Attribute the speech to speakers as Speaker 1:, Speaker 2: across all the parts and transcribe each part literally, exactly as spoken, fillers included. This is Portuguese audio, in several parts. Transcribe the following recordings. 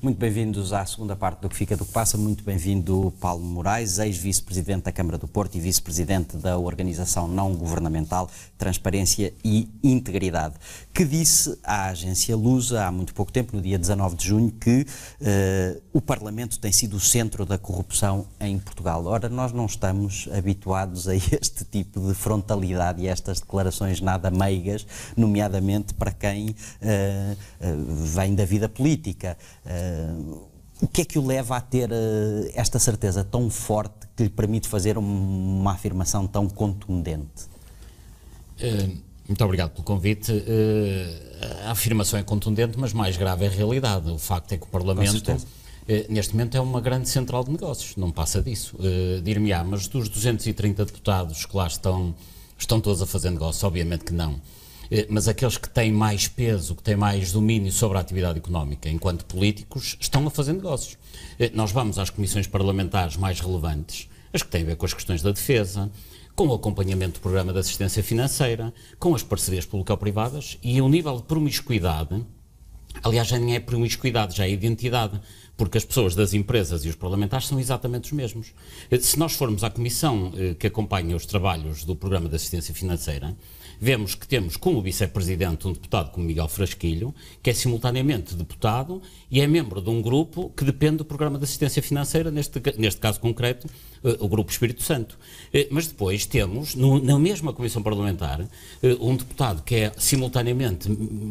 Speaker 1: Muito bem-vindos à segunda parte do Que Fica do Que Passa. Muito bem-vindo Paulo Moraes, ex-vice-presidente da Câmara do Porto e vice-presidente da Organização Não Governamental Transparência e Integridade, que disse à agência Lusa há muito pouco tempo, no dia dezanove de junho, que uh, o Parlamento tem sido o centro da corrupção em Portugal. Ora, nós não estamos habituados a este tipo de frontalidade e a estas declarações nada meigas, nomeadamente para quem uh, uh, vem da vida política. Uh, o que é que o leva a ter uh, esta certeza tão forte que lhe permite fazer um, uma afirmação tão contundente?
Speaker 2: Uh, muito obrigado pelo convite. Uh, a afirmação é contundente, mas mais grave é a realidade. O facto é que o Parlamento, uh, neste momento, é uma grande central de negócios, não passa disso. Uh, Dir-me-á, mas dos duzentos e trinta deputados que lá estão, estão todos a fazer negócio? Obviamente que não. Mas aqueles que têm mais peso, que têm mais domínio sobre a atividade económica enquanto políticos, estão a fazer negócios. Nós vamos às comissões parlamentares mais relevantes, as que têm a ver com as questões da defesa, com o acompanhamento do programa de assistência financeira, com as parcerias público-privadas, e o nível de promiscuidade, aliás, já nem é promiscuidade, já é identidade, porque as pessoas das empresas e os parlamentares são exatamente os mesmos. Se nós formos à comissão que acompanha os trabalhos do programa de assistência financeira, vemos que temos como vice-presidente um deputado como Miguel Frasquilho, que é simultaneamente deputado e é membro de um grupo que depende do programa de assistência financeira, neste, neste caso concreto, o Grupo Espírito Santo. Mas depois temos, no, na mesma comissão parlamentar, um deputado que é simultaneamente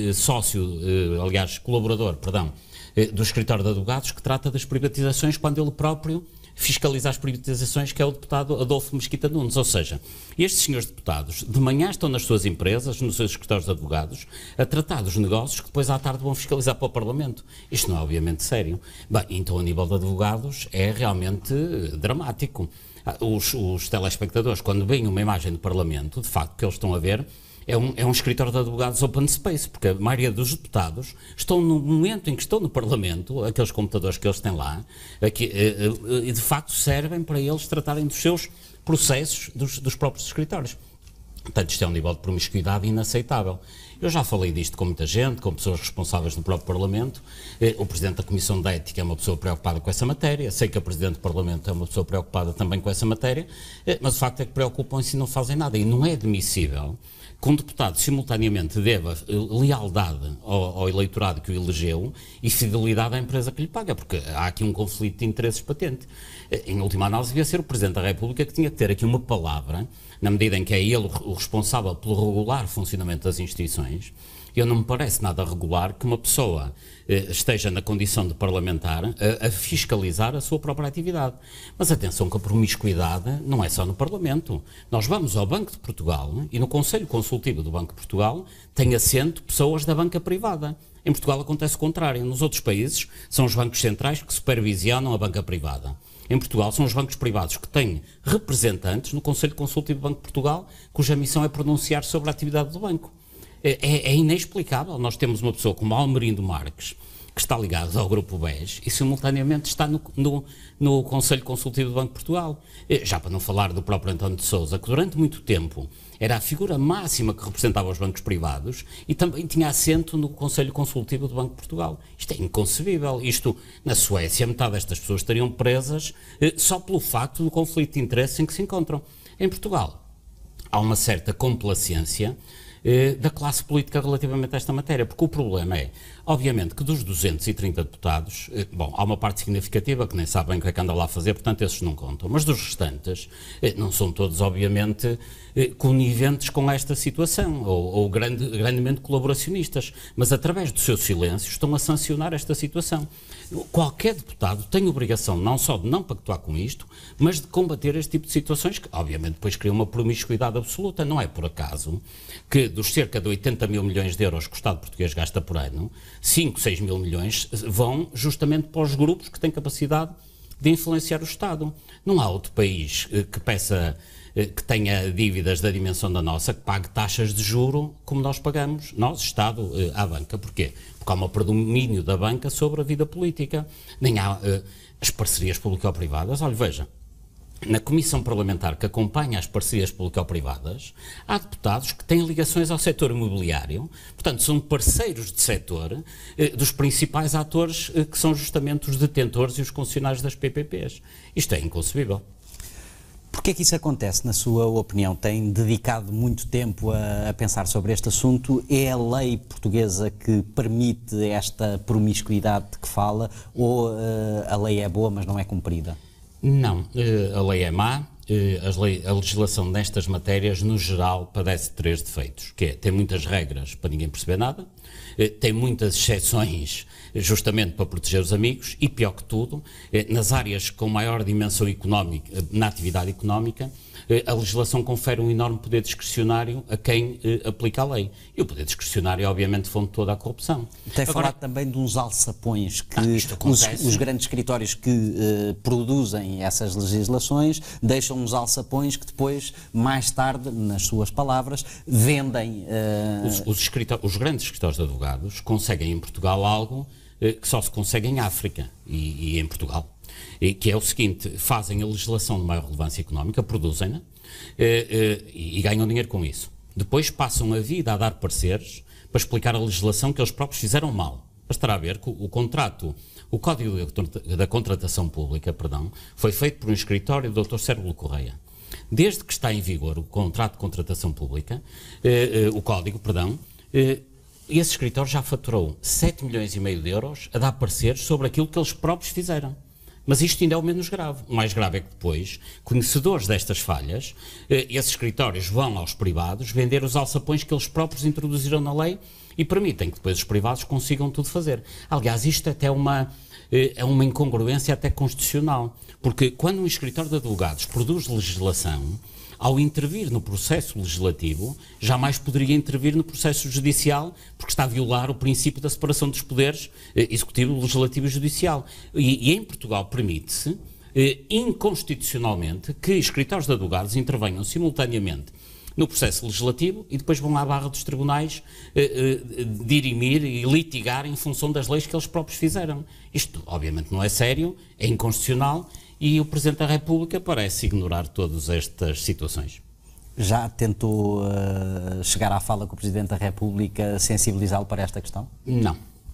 Speaker 2: sócio, aliás, colaborador, perdão, do escritório de advogados, que trata das privatizações quando ele próprio fiscalizar as privatizações, que é o deputado Adolfo Mesquita Nunes. Ou seja, estes senhores deputados de manhã estão nas suas empresas, nos seus escritórios de advogados, a tratar dos negócios que depois à tarde vão fiscalizar para o Parlamento. Isto não é obviamente sério. Bem, então a nível de advogados é realmente dramático. Os, os telespectadores, quando veem uma imagem do Parlamento, de facto o que eles estão a ver É um, é um escritório de advogados open space, porque a maioria dos deputados estão no momento em que estão no Parlamento, aqueles computadores que eles têm lá, aqui, e de facto servem para eles tratarem dos seus processos dos, dos próprios escritórios. Portanto, isto é um nível de promiscuidade inaceitável. Eu já falei disto com muita gente, com pessoas responsáveis do próprio Parlamento. O Presidente da Comissão de Ética é uma pessoa preocupada com essa matéria. Sei que a Presidente do Parlamento é uma pessoa preocupada também com essa matéria, mas o facto é que preocupam-se e não fazem nada. E não é admissível que um deputado simultaneamente deva lealdade ao, ao eleitorado que o elegeu e fidelidade à empresa que lhe paga, porque há aqui um conflito de interesses patente. Em última análise, devia ser o Presidente da República que tinha que ter aqui uma palavra, na medida em que é ele o responsável pelo regular funcionamento das instituições. Eu não me parece nada regular que uma pessoa eh, esteja na condição de parlamentar a, a fiscalizar a sua própria atividade. Mas atenção que a promiscuidade não é só no Parlamento. Nós vamos ao Banco de Portugal e no Conselho Consultivo do Banco de Portugal tem assento pessoas da banca privada. Em Portugal acontece o contrário. Nos outros países são os bancos centrais que supervisionam a banca privada. Em Portugal são os bancos privados que têm representantes no Conselho Consultivo do Banco de Portugal, cuja missão é pronunciar sobre a atividade do banco. É, é inexplicável. Nós temos uma pessoa como Almerindo Marques, que está ligado ao Grupo B E S e simultaneamente está no, no, no Conselho Consultivo do Banco de Portugal. Já para não falar do próprio António de Sousa, que durante muito tempo era a figura máxima que representava os bancos privados e também tinha assento no Conselho Consultivo do Banco de Portugal. Isto é inconcebível. Isto, na Suécia, metade destas pessoas estariam presas eh, só pelo facto do conflito de interesse em que se encontram. Em Portugal, há uma certa complacência da classe política relativamente a esta matéria, porque o problema é, obviamente, que dos duzentos e trinta deputados, bom, há uma parte significativa que nem sabem o que é que anda lá a fazer, portanto esses não contam, mas dos restantes, não são todos, obviamente, coniventes com esta situação, ou, ou grande, grandemente colaboracionistas, mas através do seu silêncio estão a sancionar esta situação. Qualquer deputado tem obrigação não só de não pactuar com isto, mas de combater este tipo de situações que, obviamente, depois criam uma promiscuidade absoluta. Não é por acaso que dos cerca de oitenta mil milhões de euros que o Estado português gasta por ano, cinco, seis mil milhões vão justamente para os grupos que têm capacidade de influenciar o Estado. Não há outro país que peça, que tenha dívidas da dimensão da nossa, que pague taxas de juro como nós pagamos, nós, Estado, à banca. Porquê? Porque há um predomínio da banca sobre a vida política. Nem há uh, as parcerias público-privadas. Olha, veja, na comissão parlamentar que acompanha as parcerias público-privadas, há deputados que têm ligações ao setor imobiliário, portanto são parceiros de setor eh, dos principais atores eh, que são justamente os detentores e os concessionários das P P Ps. Isto é inconcebível.
Speaker 1: Porquê é que isso acontece, na sua opinião? Tem dedicado muito tempo a, a pensar sobre este assunto. É a lei portuguesa que permite esta promiscuidade de que fala, ou uh, a lei é boa, mas não é cumprida?
Speaker 2: Não, a lei é má, a, lei, a legislação nestas matérias, no geral, padece de três defeitos, que é, tem muitas regras para ninguém perceber nada, tem muitas exceções justamente para proteger os amigos e, pior que tudo, nas áreas com maior dimensão económica, na atividade económica, a legislação confere um enorme poder discricionário a quem aplica a lei. E o poder discricionário é, obviamente, fonte de toda a corrupção.
Speaker 1: Tem
Speaker 2: Agora,
Speaker 1: falado também de uns alçapões que
Speaker 2: ah,
Speaker 1: os, os grandes escritórios que uh, produzem essas legislações deixam uns alçapões que depois, mais tarde, nas suas palavras, vendem... Uh...
Speaker 2: Os, os, os grandes escritórios de advogados conseguem em Portugal algo uh, que só se consegue em África e, e em Portugal. Que é o seguinte, fazem a legislação de maior relevância económica, produzem-na e, e, e ganham dinheiro com isso. Depois passam a vida a dar pareceres para explicar a legislação que eles próprios fizeram mal. Bastará ver que o, o contrato, o Código da Contratação Pública, perdão, foi feito por um escritório do doutor Cérvulo Correia. Desde que está em vigor o contrato de contratação pública, eh, eh, o Código, perdão, eh, esse escritório já faturou sete milhões e meio de euros a dar pareceres sobre aquilo que eles próprios fizeram. Mas isto ainda é o menos grave. O mais grave é que depois, conhecedores destas falhas, eh, esses escritórios vão aos privados vender os alçapões que eles próprios introduziram na lei e permitem que depois os privados consigam tudo fazer. Aliás, isto até é uma, eh, é uma incongruência até constitucional, porque quando um escritório de advogados produz legislação, ao intervir no processo legislativo, jamais poderia intervir no processo judicial, porque está a violar o princípio da separação dos poderes eh, executivo, legislativo e judicial. E, e em Portugal permite-se, eh, inconstitucionalmente, que escritórios de advogados intervenham simultaneamente no processo legislativo e depois vão à barra dos tribunais eh, eh, dirimir e litigar em função das leis que eles próprios fizeram. Isto, obviamente, não é sério, é inconstitucional. E o Presidente da República parece ignorar todas estas situações.
Speaker 1: Já tentou uh, chegar à fala com o Presidente da República, sensibilizá-lo para esta questão?
Speaker 2: Não.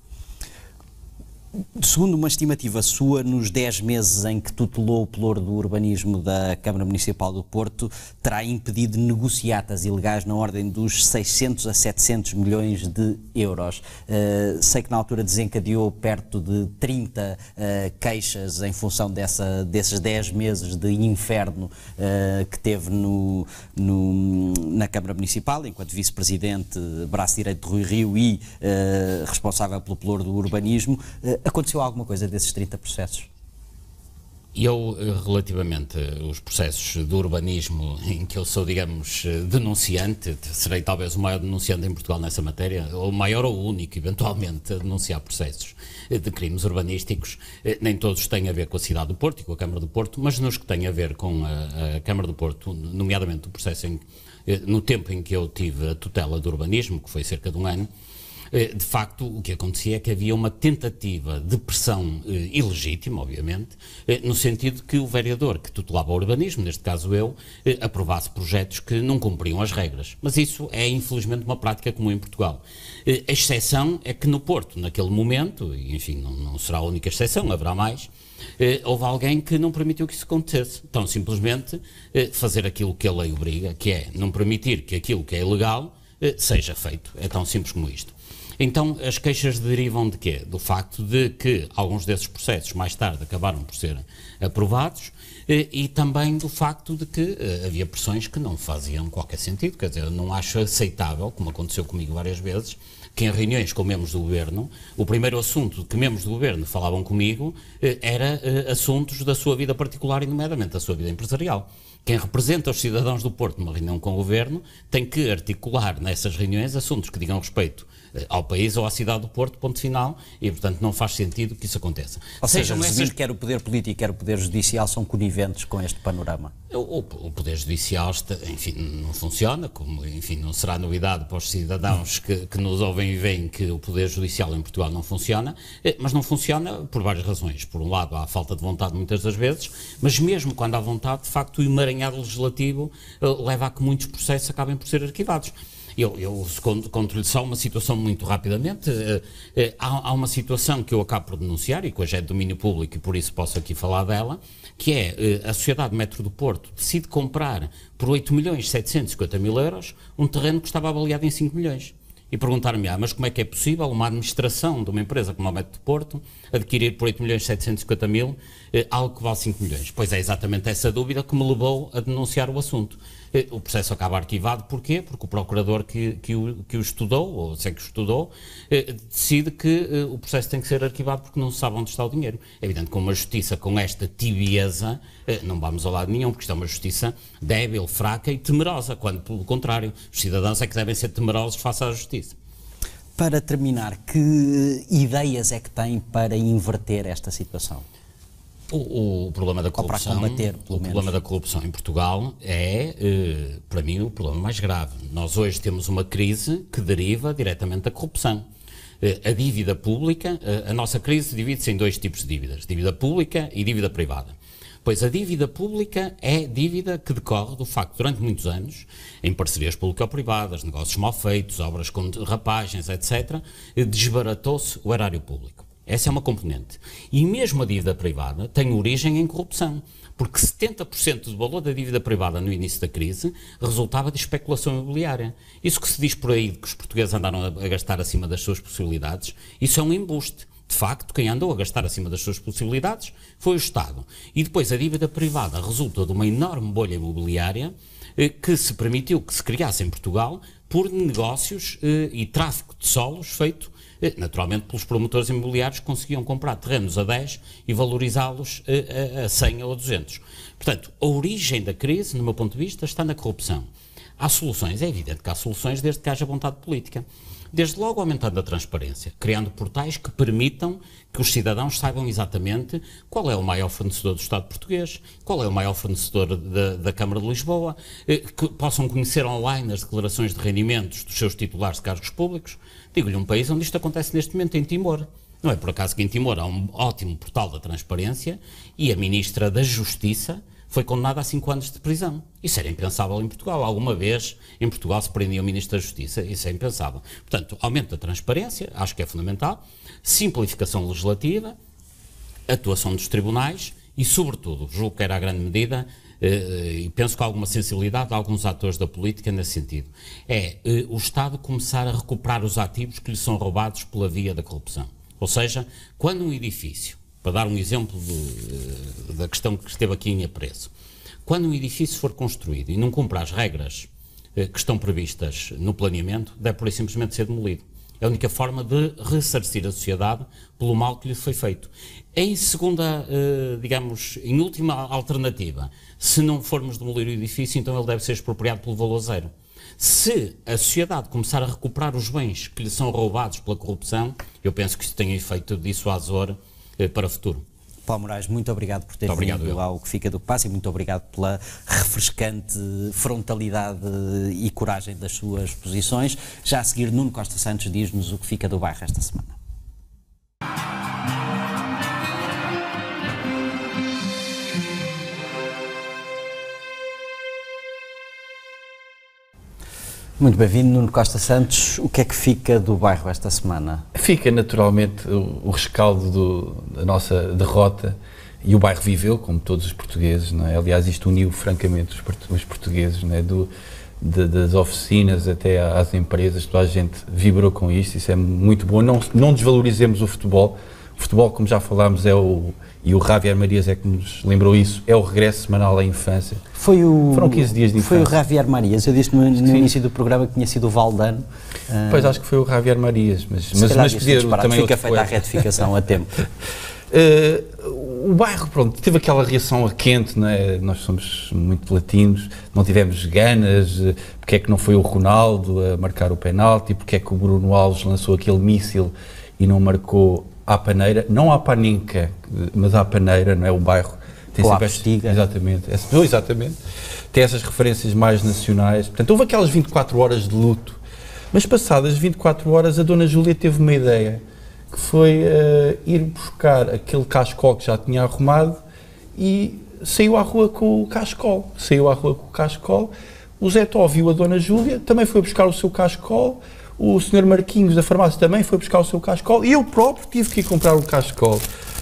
Speaker 1: Segundo uma estimativa sua, nos dez meses em que tutelou o pelouro do urbanismo da Câmara Municipal do Porto, terá impedido negociatas ilegais na ordem dos seiscentos a setecentos milhões de euros. Uh, sei que na altura desencadeou perto de trinta uh, queixas em função dessa, desses dez meses de inferno uh, que teve no, no, na Câmara Municipal, enquanto vice-presidente, braço direito de Rui Rio e uh, responsável pelo pelouro do urbanismo. Uh, Aconteceu alguma coisa desses trinta processos?
Speaker 2: Eu, relativamente aos processos de urbanismo em que eu sou, digamos, denunciante, serei talvez o maior denunciante em Portugal nessa matéria, ou o maior ou o único, eventualmente, a denunciar processos de crimes urbanísticos. Nem todos têm a ver com a cidade do Porto e com a Câmara do Porto, mas nos que têm a ver com a, a Câmara do Porto, nomeadamente o processo em, no tempo em que eu tive a tutela do urbanismo, que foi cerca de um ano, de facto, o que acontecia é que havia uma tentativa de pressão eh, ilegítima, obviamente, eh, no sentido de que o vereador que tutelava o urbanismo, neste caso eu, eh, aprovasse projetos que não cumpriam as regras. Mas isso é, infelizmente, uma prática comum em Portugal. Eh, a exceção é que no Porto, naquele momento, e enfim, não, não será a única exceção, haverá mais, eh, houve alguém que não permitiu que isso acontecesse. Então, simplesmente, eh, fazer aquilo que a lei obriga, que é não permitir que aquilo que é ilegal eh, seja feito. É tão simples como isto. Então, as queixas derivam de quê? Do facto de que alguns desses processos, mais tarde, acabaram por ser aprovados e, e também do facto de que uh, havia pressões que não faziam qualquer sentido. Quer dizer, eu não acho aceitável, como aconteceu comigo várias vezes, que em reuniões com membros do Governo, o primeiro assunto que membros do Governo falavam comigo uh, era uh, assuntos da sua vida particular e, nomeadamente, da sua vida empresarial. Quem representa os cidadãos do Porto numa reunião com o Governo tem que articular nessas reuniões assuntos que digam respeito ao país ou à cidade do Porto, ponto final, e portanto não faz sentido que isso aconteça.
Speaker 1: Ou seja, essas... quer o poder político, quer o poder judicial são coniventes com este panorama?
Speaker 2: O, o poder judicial, enfim, não funciona, como, enfim, não será novidade para os cidadãos que, que nos ouvem e veem que o poder judicial em Portugal não funciona, mas não funciona por várias razões. Por um lado, há falta de vontade muitas das vezes, mas mesmo quando há vontade, de facto, o emaranhado legislativo uh, leva a que muitos processos acabem por ser arquivados. Eu, eu conto-lhe só uma situação muito rapidamente. Uh, uh, há, há uma situação que eu acabo por denunciar e que hoje é de domínio público e por isso posso aqui falar dela, que é uh, a Sociedade Metro do Porto decide comprar por oito milhões setecentos e cinquenta mil euros um terreno que estava avaliado em cinco milhões. E perguntar-me, ah, mas como é que é possível uma administração de uma empresa como a Metro do Porto adquirir por oito milhões setecentos e cinquenta mil eh, algo que vale cinco milhões? Pois é exatamente essa dúvida que me levou a denunciar o assunto. Eh, o processo acaba arquivado, porquê? Porque o procurador que, que, o, que o estudou, ou sei que o estudou, eh, decide que eh, o processo tem que ser arquivado porque não se sabe onde está o dinheiro. É evidente que uma justiça com esta tibieza eh, não vamos ao lado nenhum, porque isto é uma justiça débil, fraca e temerosa, quando pelo contrário, os cidadãos é que devem ser temerosos face à justiça.
Speaker 1: Para terminar, que ideias é que tem para inverter esta situação?
Speaker 2: O, o problema da corrupção,
Speaker 1: Ou para combater,
Speaker 2: o
Speaker 1: pelo menos.
Speaker 2: problema da corrupção em Portugal é, eh, para mim, o problema mais grave. Nós hoje temos uma crise que deriva diretamente da corrupção. Eh, a dívida pública, eh, a nossa crise divide-se em dois tipos de dívidas, dívida pública e dívida privada. Pois a dívida pública é dívida que decorre do facto, durante muitos anos, em parcerias público-privadas, negócios mal feitos, obras com derrapagens, etcétera, desbaratou-se o erário público. Essa é uma componente. E mesmo a dívida privada tem origem em corrupção, porque setenta por cento do valor da dívida privada no início da crise resultava de especulação imobiliária. Isso que se diz por aí de que os portugueses andaram a gastar acima das suas possibilidades, isso é um embuste. De facto, quem andou a gastar acima das suas possibilidades foi o Estado. E depois a dívida privada resulta de uma enorme bolha imobiliária eh, que se permitiu que se criasse em Portugal por negócios eh, e tráfico de solos feito, eh, naturalmente, pelos promotores imobiliários que conseguiam comprar terrenos a dez e valorizá-los eh, a cem ou a duzentos. Portanto, a origem da crise, no meu ponto de vista, está na corrupção. Há soluções, é evidente que há soluções desde que haja vontade política. Desde logo aumentando a transparência, criando portais que permitam que os cidadãos saibam exatamente qual é o maior fornecedor do Estado português, qual é o maior fornecedor da, da Câmara de Lisboa, que possam conhecer online as declarações de rendimentos dos seus titulares de cargos públicos. Digo-lhe um país onde isto acontece neste momento, em Timor. Não é por acaso que em Timor há um ótimo portal da transparência e a Ministra da Justiça foi condenado a cinco anos de prisão. Isso era impensável em Portugal. Alguma vez em Portugal se prendia o Ministro da Justiça. Isso é impensável. Portanto, aumento da transparência, acho que é fundamental, simplificação legislativa, atuação dos tribunais e, sobretudo, julgo que era a grande medida, eh, e penso que há alguma sensibilidade de alguns atores da política nesse sentido, é eh, o Estado começar a recuperar os ativos que lhe são roubados pela via da corrupção. Ou seja, quando um edifício, para dar um exemplo de, da questão que esteve aqui em apreço, quando um edifício for construído e não cumpre as regras eh, que estão previstas no planeamento, deve por aí simplesmente ser demolido. É a única forma de ressarcir a sociedade pelo mal que lhe foi feito. Em segunda, eh, digamos, em última alternativa, se não formos demolir o edifício, então ele deve ser expropriado pelo valor zero. Se a sociedade começar a recuperar os bens que lhe são roubados pela corrupção, eu penso que isso tem efeito dissuasor para o futuro.
Speaker 1: Paulo Moraes, muito obrigado por ter
Speaker 2: muito
Speaker 1: vindo
Speaker 2: obrigado,
Speaker 1: ao Que Fica do Que Passa e muito obrigado pela refrescante frontalidade e coragem das suas posições. Já a seguir, Nuno Costa Santos diz-nos o que fica do bairro esta semana. Muito bem-vindo, Nuno Costa Santos. O que é que fica do bairro esta semana?
Speaker 3: Fica naturalmente o, o rescaldo do, da nossa derrota e o bairro viveu, como todos os portugueses, não é? Aliás, isto uniu francamente os, os portugueses, não é? Do, de, das oficinas até às empresas, toda a gente vibrou com isto, isso é muito bom. Não, não desvalorizemos o futebol. O futebol, como já falámos, é o, e o Javier Marias é que nos lembrou isso, é o regresso semanal à infância.
Speaker 1: Foi o,
Speaker 3: Foram quinze dias de infância.
Speaker 1: Foi o Javier Marias, eu disse no, no início do programa que tinha sido o Valdano.
Speaker 3: Pois, uh, acho que foi o Javier Marias, mas, mas, mas podia também
Speaker 1: fica feita a retificação a tempo.
Speaker 3: Uh, o bairro, pronto, teve aquela reação a quente, não é? Nós somos muito latinos, não tivemos ganas, uh, porque é que não foi o Ronaldo a marcar o penalti, porque é que o Bruno Alves lançou aquele míssil e não marcou à paneira, não à panenca, mas à paneira, não é? O bairro tem
Speaker 1: ou
Speaker 3: sempre
Speaker 1: à Postiga.
Speaker 3: Exatamente, essa, oh, exatamente, tem essas referências mais nacionais, portanto houve aquelas vinte e quatro horas de luto, mas passadas vinte e quatro horas a Dona Júlia teve uma ideia, que foi uh, ir buscar aquele cachecol que já tinha arrumado e saiu à rua com o cachecol. Saiu à rua com o cachecol. O Zé Tó viu a Dona Júlia, também foi buscar o seu cachecol. O senhor Marquinhos da farmácia também foi buscar o seu cachecol. E eu próprio tive que ir comprar o cachecol.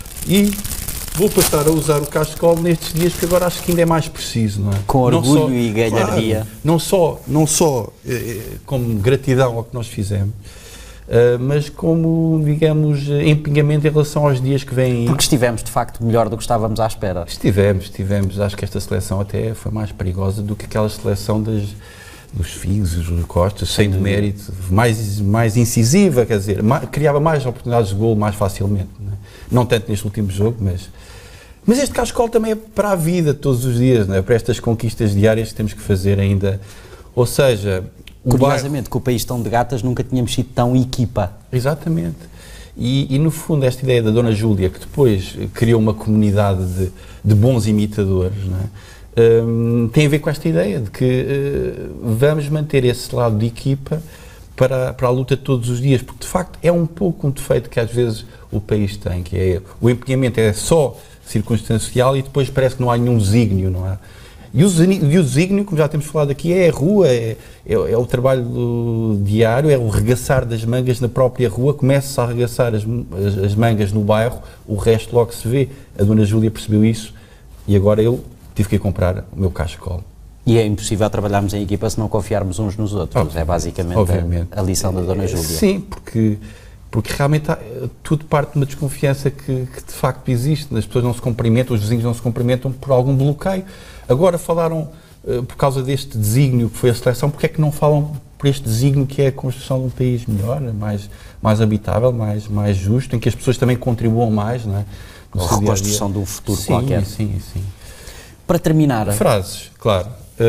Speaker 3: E vou passar a usar o cachecol nestes dias, que agora acho que ainda é mais preciso, não é?
Speaker 1: Com orgulho
Speaker 3: só,
Speaker 1: e galhardia.
Speaker 3: Claro, não só, não só eh, como gratidão ao que nós fizemos, Uh, mas como, digamos, empenhamento em relação aos dias que vêm aí.
Speaker 1: Porque estivemos, de facto, melhor do que estávamos à espera.
Speaker 3: Estivemos, estivemos. Acho que esta seleção até foi mais perigosa do que aquela seleção das, dos Figos, dos Costas, sem demérito, mais, mais incisiva, quer dizer, mais, criava mais oportunidades de golo mais facilmente. Não, é? Não tanto neste último jogo, mas... Mas este cachecol também é para a vida, todos os dias, não é? Para estas conquistas diárias que temos que fazer ainda. Ou seja...
Speaker 1: Curiosamente, que o país tão de gatas nunca tínhamos sido tão equipa.
Speaker 3: Exatamente. E, e no fundo esta ideia da Dona Júlia, que depois criou uma comunidade de, de bons imitadores, não é? um, tem a ver com esta ideia de que uh, vamos manter esse lado de equipa para, para a luta todos os dias, porque de facto é um pouco um defeito que às vezes o país tem, que é o empenhamento é só circunstancial e depois parece que não há nenhum desígnio, não é? E o desígnio, como já temos falado aqui, é a rua, é, é, é o trabalho diário, é o regaçar das mangas na própria rua, começa a arregaçar as, as, as mangas no bairro, o resto logo se vê. A Dona Júlia percebeu isso e agora eu tive que ir comprar o meu cachecol.
Speaker 1: E é impossível trabalharmos em equipa se não confiarmos uns nos outros, oh, é basicamente a, a lição da Dona Júlia.
Speaker 3: Sim, porque... Porque realmente há, tudo parte de uma desconfiança que, que de facto existe. As pessoas não se cumprimentam, os vizinhos não se cumprimentam por algum bloqueio. Agora falaram, uh, por causa deste desígnio que foi a seleção, porque é que não falam por este desígnio que é a construção de um país melhor, mais, mais habitável, mais, mais justo, em que as pessoas também contribuam mais, não é?
Speaker 1: A reconstrução de um futuro
Speaker 3: sim,
Speaker 1: qualquer.
Speaker 3: Sim, sim.
Speaker 1: Para terminar...
Speaker 3: Frases, claro.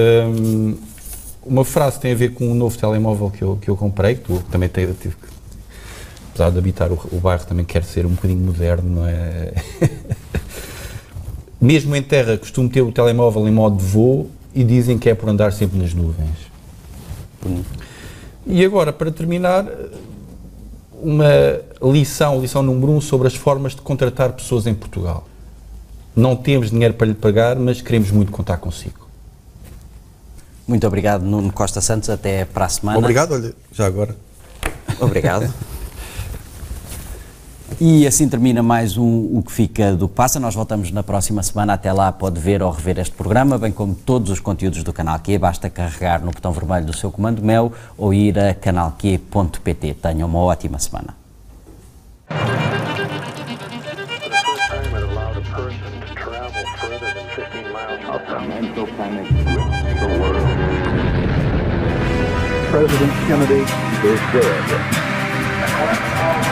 Speaker 3: Um, uma frase tem a ver com um novo telemóvel que eu, que eu comprei, que tu também tive que... Apesar de habitar o, o bairro, também quer ser um bocadinho moderno, não é? Mesmo em terra, costumo ter o telemóvel em modo de voo e dizem que é por andar sempre nas nuvens. Hum. E agora, para terminar, uma lição, lição número um, sobre as formas de contratar pessoas em Portugal. Não temos dinheiro para lhe pagar, mas queremos muito contar consigo.
Speaker 1: Muito obrigado, Nuno Costa Santos. Até para a semana.
Speaker 4: Obrigado, olha, já agora.
Speaker 1: Obrigado. E assim termina mais um O Que Fica do Que Passa. Nós voltamos na próxima semana. Até lá pode ver ou rever este programa, bem como todos os conteúdos do Canal Q. Basta carregar no botão vermelho do seu comando Mel ou ir a canal q ponto pt. Tenham uma ótima semana.
Speaker 5: President Kennedy is dead.